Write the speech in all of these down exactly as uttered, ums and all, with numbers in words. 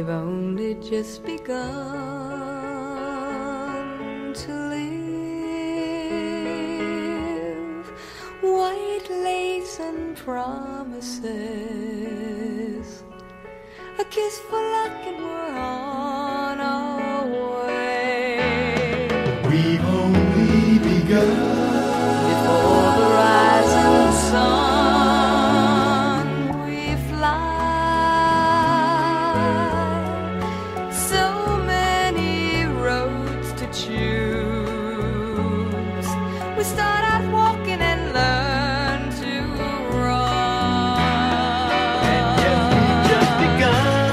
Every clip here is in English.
we've only just begun to live. White lace and promises, a kiss for luck and we're on our way. We've only begun. Before the rising sun we fly. So many roads to choose. We start out walking and learn to run. And yes, we've just begun.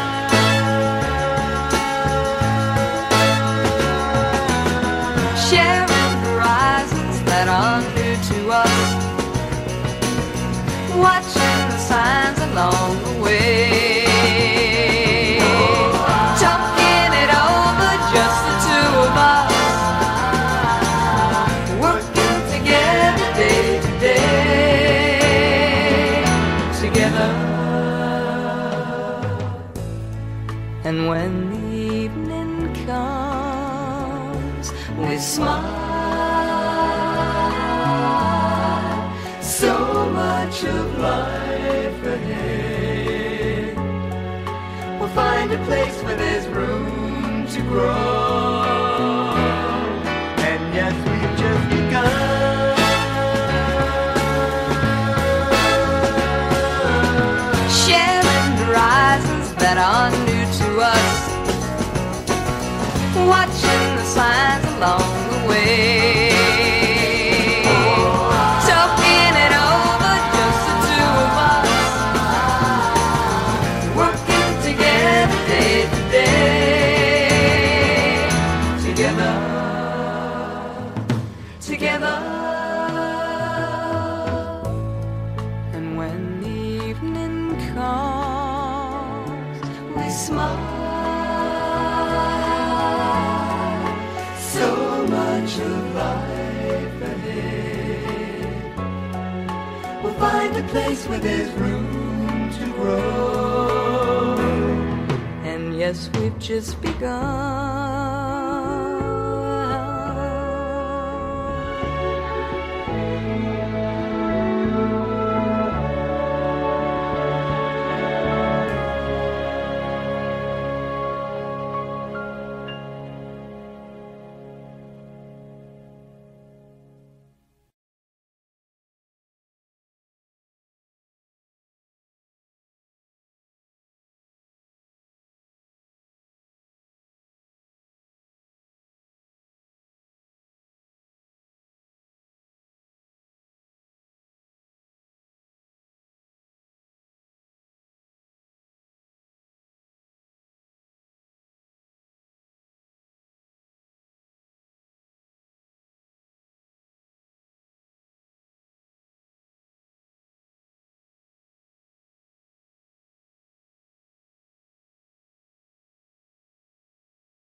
Sharing horizons that are new to us, watching the signs along the way, talking it over, just the two of us, working together day to day, together. And when the evening comes, we smile. So much of life ahead. We'll find a place where there's room to grow. And yes, we've just begun. Sharing horizons that are new to us, watching the signs along the way, talking it over, just the two of us, working together day to day, together, together. And when the evening comes, we smile. So much of life ahead. We'll find a place where there's room to grow. And yes, we've just begun.